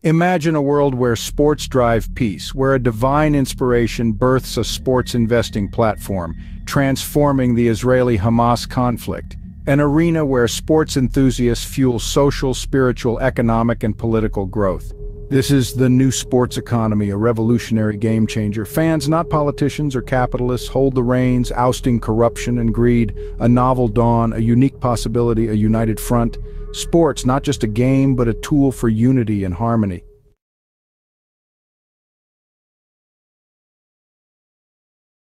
Imagine a world where sports drive peace, where a divine inspiration births a sports investing platform, transforming the Israeli-Hamas conflict. An arena where sports enthusiasts fuel social, spiritual, economic, and political growth. This is the new sports economy, a revolutionary game changer. Fans, not politicians or capitalists, hold the reins, ousting corruption and greed. A novel dawn, a unique possibility, a united front. Sports, not just a game, but a tool for unity and harmony.